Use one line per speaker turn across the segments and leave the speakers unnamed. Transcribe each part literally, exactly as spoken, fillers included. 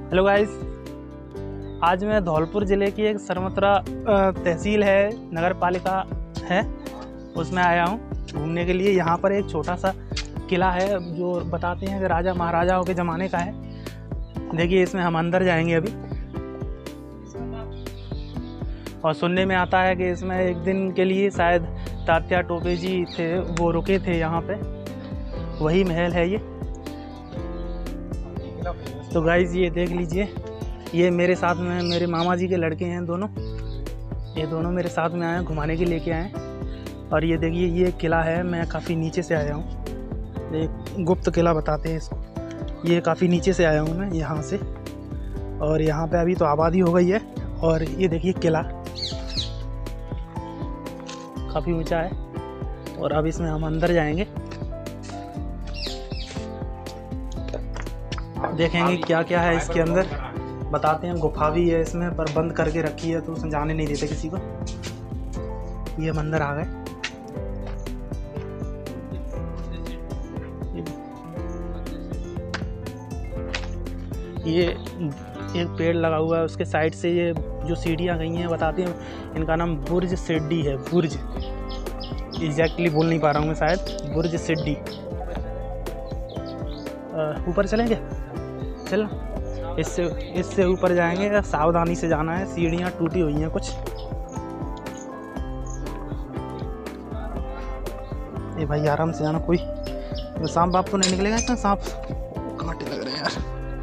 Hello guys, आज मैं धौलपुर ज़िले की एक सरमत्रा तहसील है, नगर पालिका है, उसमें आया हूँ घूमने के लिए। यहाँ पर एक छोटा सा किला है जो बताते हैं कि राजा महाराजाओं के ज़माने का है। देखिए, इसमें हम अंदर जाएंगे अभी। और सुनने में आता है कि इसमें एक दिन के लिए शायद तात्या टोपे जी थे, वो रुके थे यहाँ पे। वही महल है ये। तो गाइस, ये देख लीजिए, ये मेरे साथ में मेरे मामा जी के लड़के हैं दोनों। ये दोनों मेरे साथ में आए हैं, घुमाने के लेके आए हैं। और ये देखिए, ये किला है। मैं काफ़ी नीचे से आया हूँ, एक गुप्त किला बताते हैं इसको। ये काफ़ी नीचे से आया हूँ मैं यहाँ से। और यहाँ पे अभी तो आबादी हो गई है। और ये देखिए, किला काफ़ी ऊंचा है। और अब इसमें हम अंदर जाएंगे, देखेंगे क्या क्या है इसके अंदर। बताते हैं, गुफा भी है इसमें, पर बंद करके रखी है तो उसमें जाने नहीं देते किसी को। ये हम अंदर आ गए। ये एक पेड़ लगा हुआ है, उसके साइड से ये जो सीढ़ियाँ गई हैं, बताते हैं इनका नाम बुर्ज सिड्डी है। बुर्ज एग्जैक्टली बोल नहीं पा रहा हूँ मैं, शायद बुर्ज सिड्डी। ऊपर चलेंगे, चलना। इससे इससे ऊपर जाएंगे, सावधानी से जाना है, सीढ़ियाँ टूटी हुई हैं कुछ। ये भाई आराम से जाना। कोई सांप बाप तो नहीं निकलेगा इसमें? सांप कांटे लग रहे हैं यार।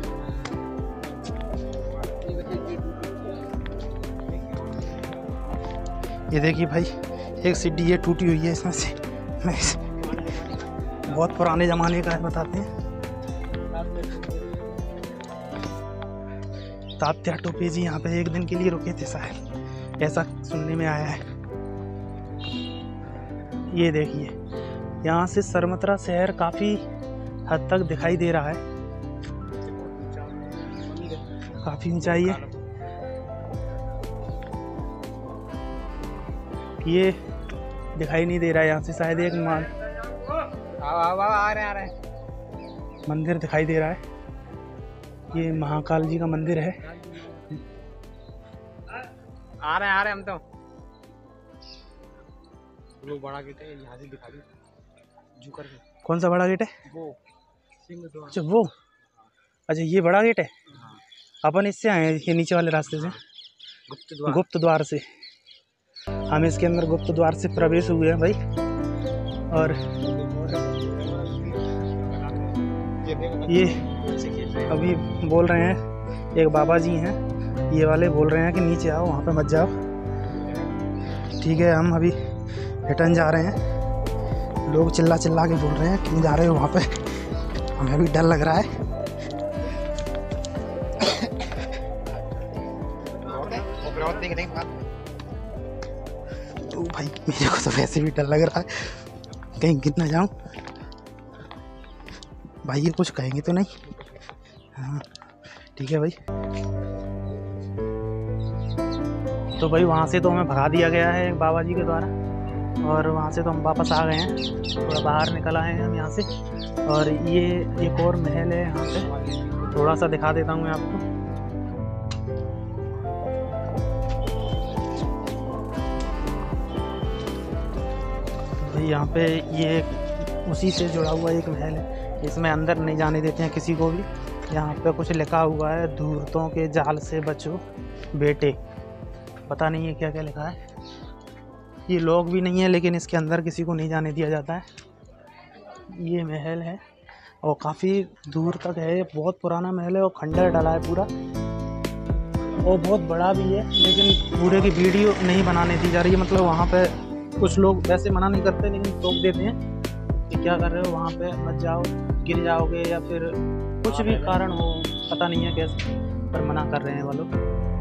ये देखिए भाई, एक सीढ़ी ये टूटी हुई है इसमें से। बहुत पुराने ज़माने का है, बताते हैं। तात्या टोपे जी यहाँ पे एक दिन के लिए रुके थे शायद, ऐसा सुनने में आया है। ये देखिए, यहाँ से सरमत्रा शहर काफ़ी हद तक दिखाई दे रहा है। काफ़ी ऊंचाई है। ये दिखाई नहीं दे रहा है यहाँ से, शायद एक मान आ रहे आ रहे मंदिर दिखाई दे रहा है। ये महाकाल जी का मंदिर है।
आ रहे हैं आ रहे हैं हम तो। वो बड़ा गेट है, यहाँ से दिखा दो कर के।
कौन सा बड़ा गेट है?
वो सिंह द्वार।
अच्छा, वो। अच्छा, ये बड़ा गेट है। अपन इससे आए हैं, ये नीचे वाले रास्ते से,
गुप्त द्वार।
गुप्त द्वार से हम इसके अंदर गुप्त द्वार से प्रवेश हुए हैं भाई। और ये अभी बोल रहे हैं, एक बाबा जी हैं, ये वाले बोल रहे हैं कि नीचे आओ, वहाँ पे मत जाओ। ठीक है, हम अभी रिटर्न जा रहे हैं। लोग चिल्ला चिल्ला के बोल रहे हैं क्यों जा रहे हो वहाँ पे। हमें भी डर लग रहा है। तो भाई, मेरे को तो वैसे भी डर लग रहा है, कहीं गिर ना जाऊँ। भाई ये कुछ कहेंगे तो नहीं? हाँ ठीक है भाई। तो भाई, वहाँ से तो हमें भगा दिया गया है बाबा जी के द्वारा। और वहाँ से तो हम वापस आ गए हैं, थोड़ा बाहर निकल आए हैं हम यहाँ से। और ये एक और महल है यहाँ पे, थोड़ा सा दिखा देता हूँ मैं आपको। भाई यहाँ पे ये उसी से जुड़ा हुआ एक महल है। इसमें अंदर नहीं जाने देते हैं किसी को भी। यहाँ पे कुछ लिखा हुआ है, धूर्तों के जाल से बचो बेटे। पता नहीं है क्या क्या लिखा है। ये लोग भी नहीं है, लेकिन इसके अंदर किसी को नहीं जाने दिया जाता है। ये महल है और काफ़ी दूर तक है। बहुत पुराना महल है और खंडर डला है पूरा, और बहुत बड़ा भी है। लेकिन पूरे की वीडियो नहीं बनाने दी जा रही है। मतलब वहाँ पे कुछ लोग वैसे मना नहीं करते, लेकिन टोक देते हैं कि क्या कर रहे हो वहाँ पे, मत जाओ, गिर जाओगे, या फिर कुछ भी कारण हो, पता नहीं है कैसे, पर मना कर रहे हैं वो लोग।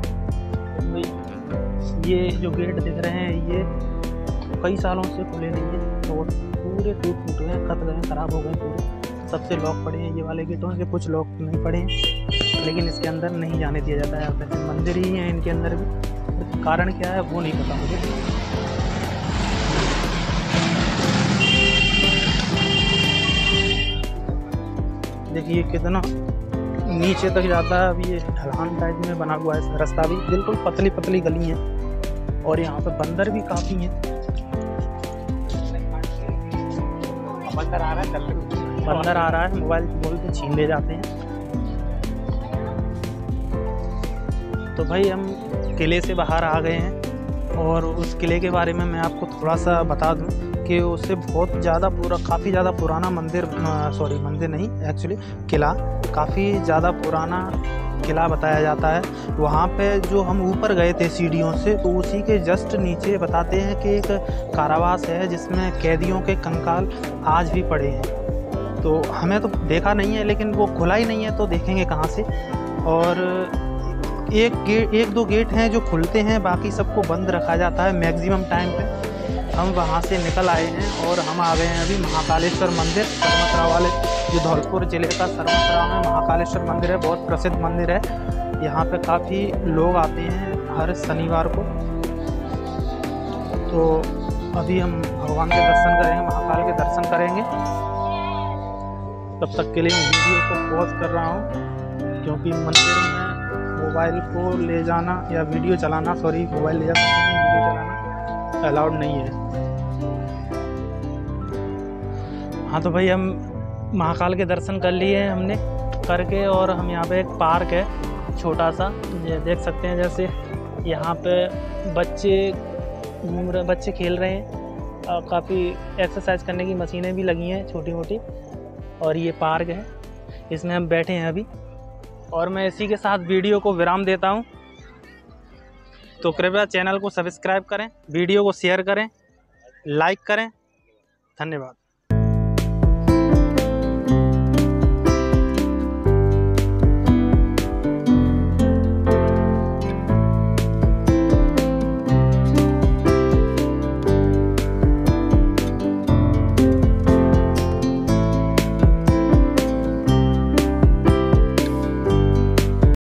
ये जो गेट दिख रहे हैं, ये कई सालों से खुले नहीं हैं, तो पूरे टूट फूट गए, खत गए, ख़राब हो गए पूरे। सबसे लॉक पड़े हैं ये वाले गेटों से, कुछ लॉक नहीं पड़े हैं। लेकिन इसके अंदर नहीं जाने दिया जाता है। यहाँ पे मंदिर ही हैं इनके अंदर भी, कारण क्या है वो नहीं पता मुझे। देखिए कितना नीचे तक जाता है। अभी ये ढलान टाइप में बना हुआ है रास्ता, भी बिल्कुल पतली पतली गली है और यहाँ पे बंदर भी काफ़ी हैं।
बंदर आ रहा है,
बंदर आ रहा है, मोबाइल बोल के छीन ले जाते हैं। तो भाई हम किले से बाहर आ गए हैं और उस किले के बारे में मैं आपको थोड़ा सा बता दूं कि उससे बहुत ज़्यादा पूरा काफ़ी ज़्यादा पुराना मंदिर, सॉरी मंदिर नहीं एक्चुअली किला, काफ़ी ज़्यादा पुराना किला बताया जाता है। वहाँ पे जो हम ऊपर गए थे सीढ़ियों से, तो उसी के जस्ट नीचे बताते हैं कि एक कारावास है जिसमें कैदियों के कंकाल आज भी पड़े हैं। तो हमें तो देखा नहीं है, लेकिन वो खुला ही नहीं है तो देखेंगे कहाँ से। और एक गेट, एक दो गेट हैं जो खुलते हैं, बाकी सबको बंद रखा जाता है मैक्सिमम टाइम पे। हम वहाँ से निकल आए हैं और हम आ गए हैं अभी महाकालेश्वर मंदिर, सरमथरा वाले, जो धौलपुर ज़िले का सरमथरा में महाकालेश्वर मंदिर है, बहुत प्रसिद्ध मंदिर है। यहाँ पे काफ़ी लोग आते हैं हर शनिवार को। तो अभी हम भगवान के दर्शन करेंगे, महाकाल के दर्शन करेंगे। तब तक के लिए मैं वीडियो को पॉज कर रहा हूँ, क्योंकि मंदिर में मोबाइल को ले जाना या वीडियो चलाना, सॉरी मोबाइल ले जाना, वीडियो चलाना अलाउड नहीं है। हाँ तो भाई हम महाकाल के दर्शन कर लिए हैं हमने करके, और हम यहाँ पे एक पार्क है छोटा सा, ये देख सकते हैं। जैसे यहाँ पे बच्चे घूम रहे, बच्चे खेल रहे हैं और काफ़ी एक्सरसाइज करने की मशीनें भी लगी हैं छोटी मोटी। और ये पार्क है, इसमें हम बैठे हैं अभी, और मैं इसी के साथ वीडियो को विराम देता हूँ। तो कृपया चैनल को सब्सक्राइब करें, वीडियो को शेयर करें, लाइक करें। धन्यवाद।